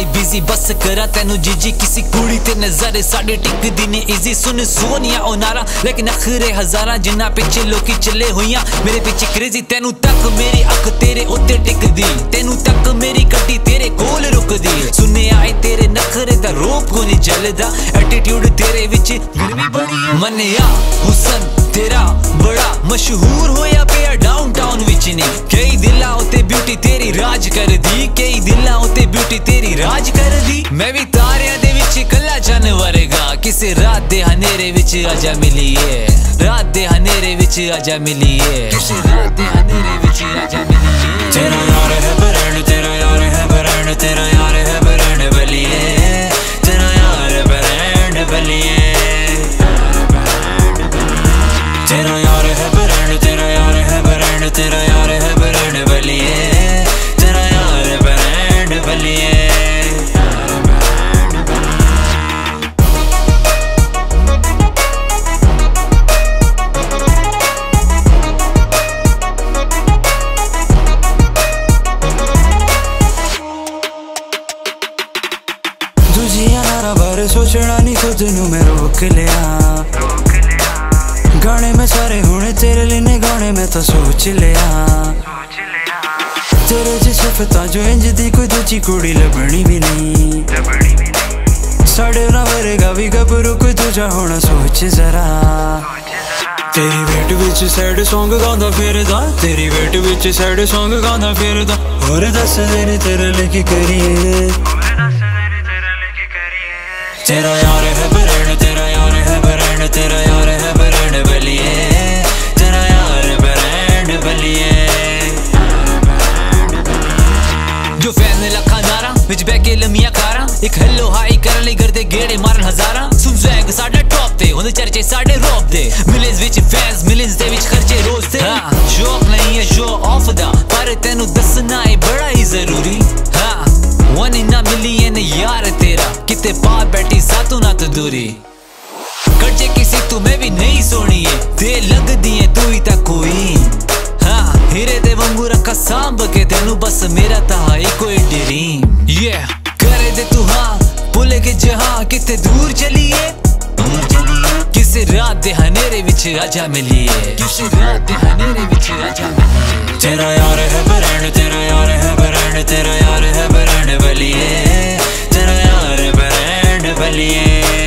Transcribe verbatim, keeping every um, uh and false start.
बड़ी बिजी बस करा तेनू जीजी किसी कुड़ी ते नजर साडे टिकदी ने इजी सुन सोनिया ओ नारा लेकिन अखरे हजारा जिन्ना पिछे लोकी चले हुइयां मेरे पीछे क्रेजी तेनू तक मेरी अख तेरे उत्ते टिकदी तेनू तक मेरी गड्डी तेरे कोल रुकदी सुने आए तेरे नखरे दा रोप को नहीं चलदा एटीट्यूड तेरे विच गर्मी बड़ी है मन्निया हुसन तेरा बड़ा मशहूर होया पिया डाउनटाउन विच ने कई दिलां उत्ते ब्यूटी तेरी राज कर दी कई दिलां उत्ते ब्यूटी तेरी राज कर दी मैं भी तारियां दे विच कल्ला चन्न वरेगा किसे रात दे हनेरे विच आजा मिलिए रात दे हनेरे विच आजा मिलिए किसे रात दे हनेरे विच आजा मिलिए तेरा यार है बरन तेरा यार है बरन तेरा यार है बरन बलिए तेरा यार बरन बलिए तेरा यार है बरन तेरा यार है बरन तेरा यार है बरन बलिए तेरा यार बरन बलिए सोचना नहीं खुद नू मैं रोक लिया गाने में सारे होने तेरे लिए गाने में तो सोच लिया तेरे जी सिफता जो इंज दी कोई दूजी कुड़ी लभनी भी नहीं साढ़े ना वरेगा भी गबरू कोई दूजा होना सोच जरा तेरी वेट विच सैड सॉन्ग गांदा फिरदा तेरी वेट विच सैड सॉन्ग गांदा फिरदा और दस दिन तेरे लेके करिए तेरा यार है बरन तेरा यार है बरन तेरा यार है बरन बलिए तेरा यार बरन बलिए जो फैन लखा नारा विच बैके लमिया कारा एक हेलो हाई करन लई करदे गेड़े मारन हजारा सुन स्वैग साडा टॉप ते हुंदे चर्चे साडे रॉप दे मिलियंस विच फैंस मिलियंस दे विच खर्चे रोज ते हां शो ऑफ नहीं है शो ऑफ दा पर तैनू दसना है बड़ा ही जरूरी हां वन इन अ मिलियन यार तेरा किते पा बैठी सातों ना तो दूरी कच्चे किसी तुम्हें भी नहीं सोनी है ते लगदी है तू ही ता कोई हाँ हीरे दे वांगू रखा सांभ के तेनू बस मेरा ता है कोई ड्रीम ये करे दे तू हाँ भूले के जहां किते दूर चलिए दूर चलिए किसे रात दे हनेरे विच आजा मिलिए किसे रात दे हनेरे विच आजा मिलिए तेरा यार है बरन तेरा यार है बरन तेरा यार है बरन बलिए तेरा यार बरन बलिए